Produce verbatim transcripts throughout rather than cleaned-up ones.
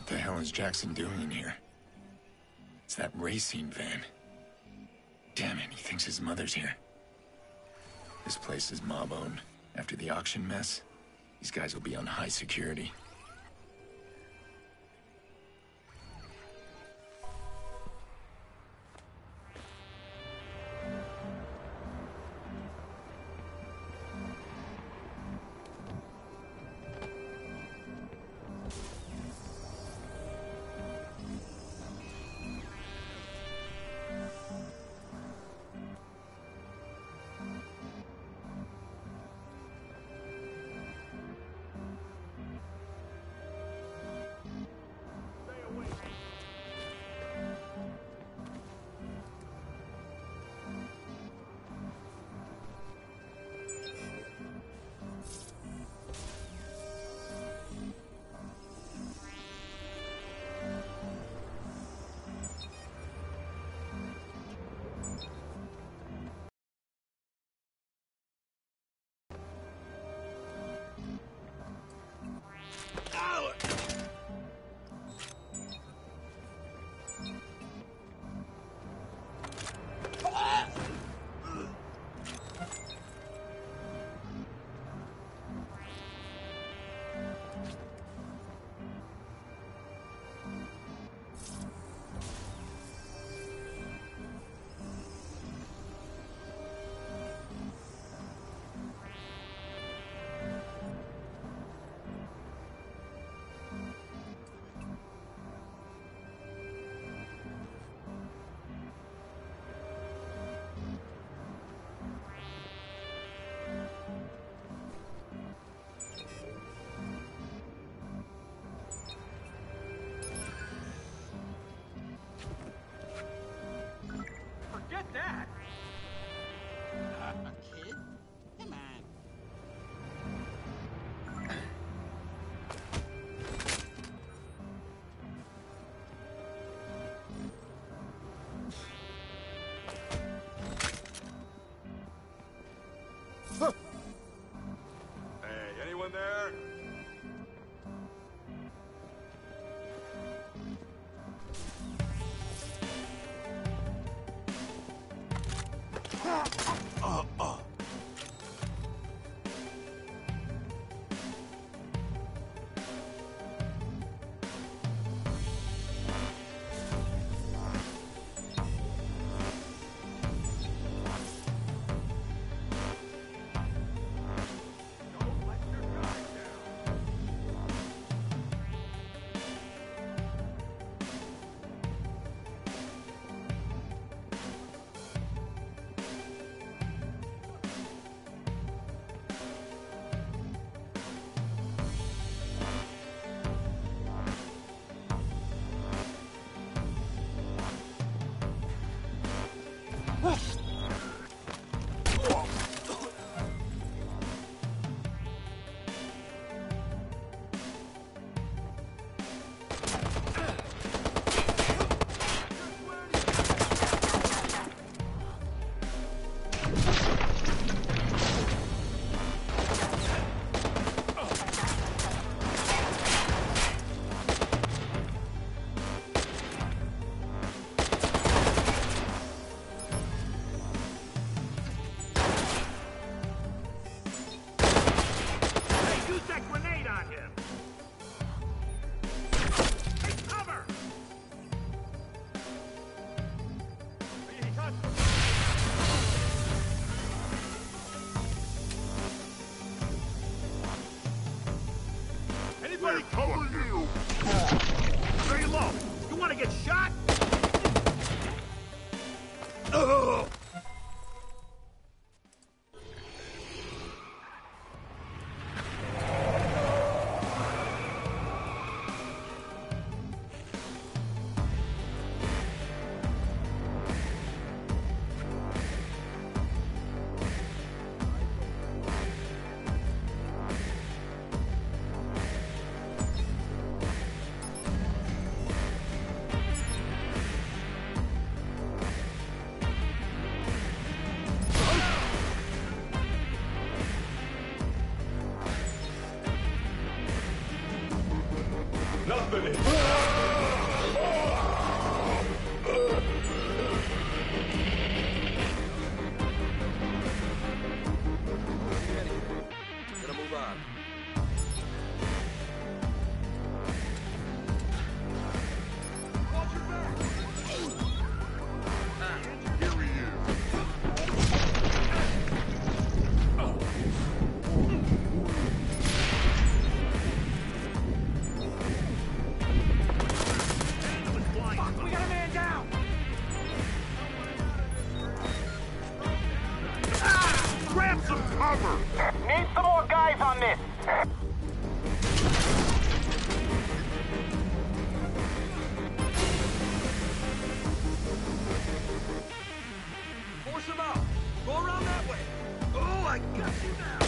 the hell is Jackson doing in here? It's that racing van. Damn it, he thinks his mother's here. This place is mob-owned. After the auction mess, these guys will be on high security. There? Uh, uh. Anybody cover you! Stay low! You wanna get shot? Ugh! nothing in. Gonna move on. Watch your back. Ah, Here he is. Fuck, we got a man down. Ah! Grab some cover. Need some more guys on this. force him out. Go around that way. Oh, I got you now.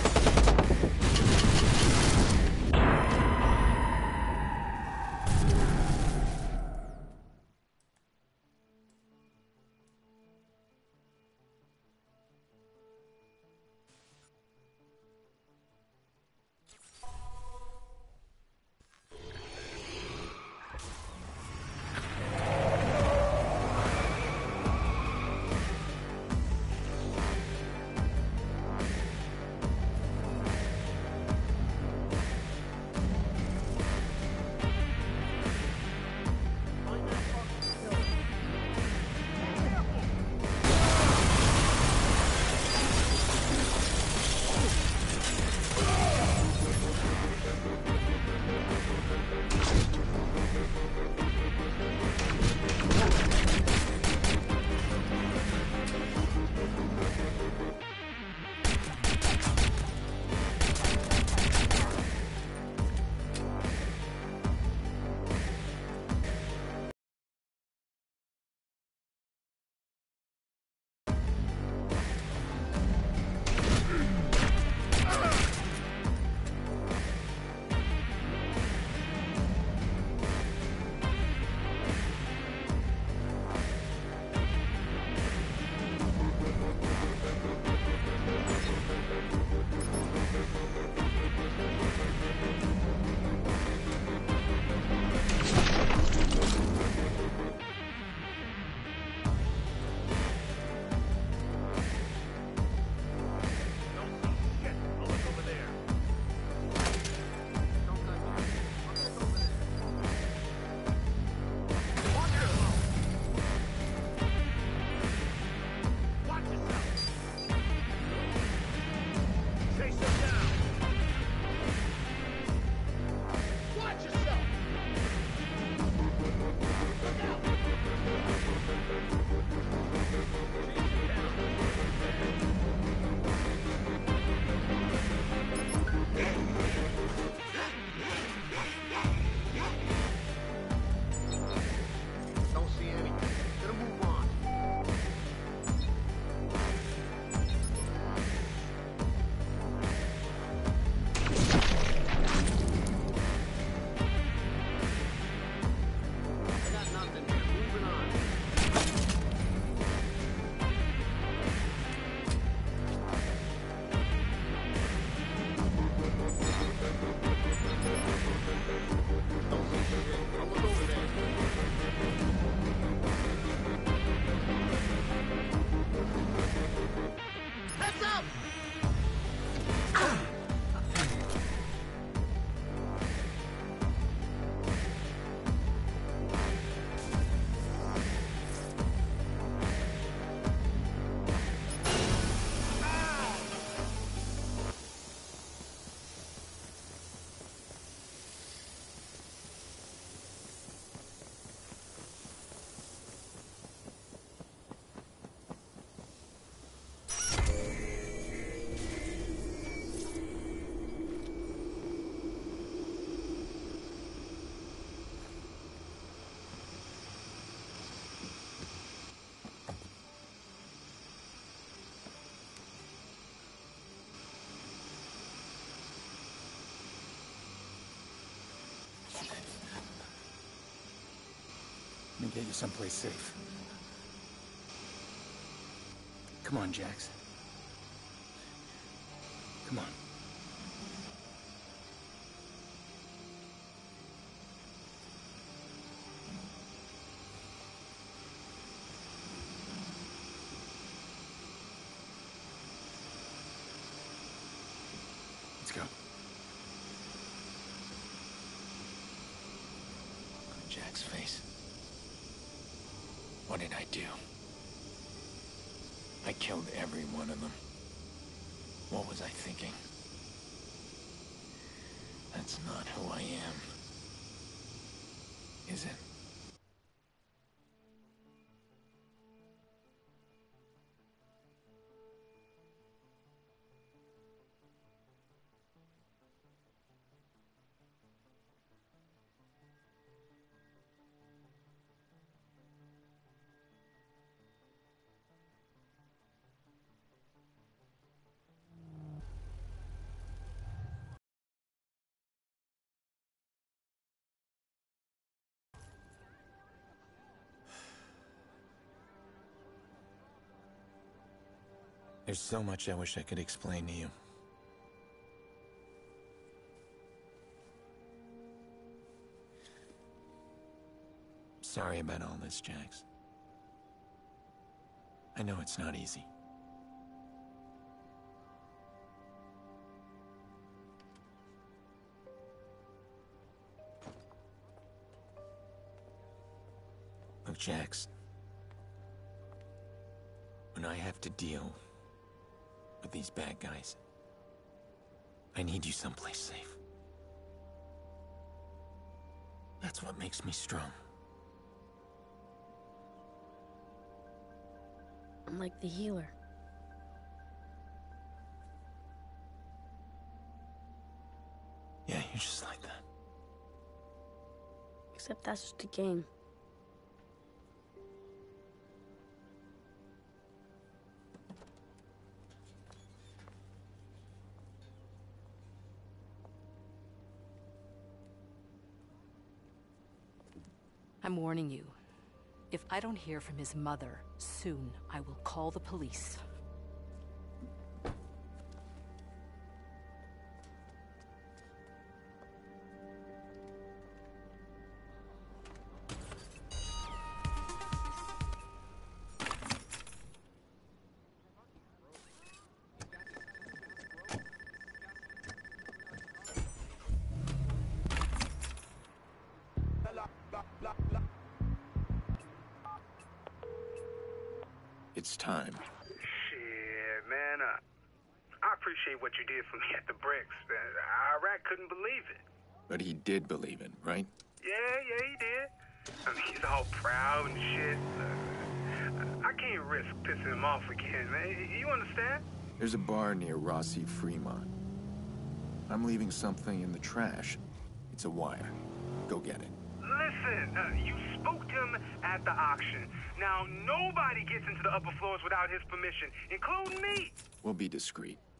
Let me get you someplace safe. Come on, Jax. Come on. Jack's face. What did I do? I killed every one of them. What was I thinking? That's not who I am. Is it? There's so much I wish I could explain to you. Sorry about all this, Jax. I know it's not easy. Look, Jax. When I have to deal with these bad guys, I need you someplace safe. That's what makes me strong. I'm like the healer. Yeah, you're just like that. Except that's just a game. I'm warning you. If I don't hear from his mother soon, I will call the police. It's time. Shit, man. Uh, I appreciate what you did for me at the bricks. Man. Iraq couldn't believe it. But he did believe it, right? Yeah, yeah, he did. I mean, he's all proud and shit. Uh, I can't risk pissing him off again, man. You understand? There's a bar near Rossi Fremont. I'm leaving something in the trash. It's a wire. Go get it. Listen, uh, you spoke to him at the auction. Now, nobody gets into the upper floors without his permission, including me. We'll be discreet.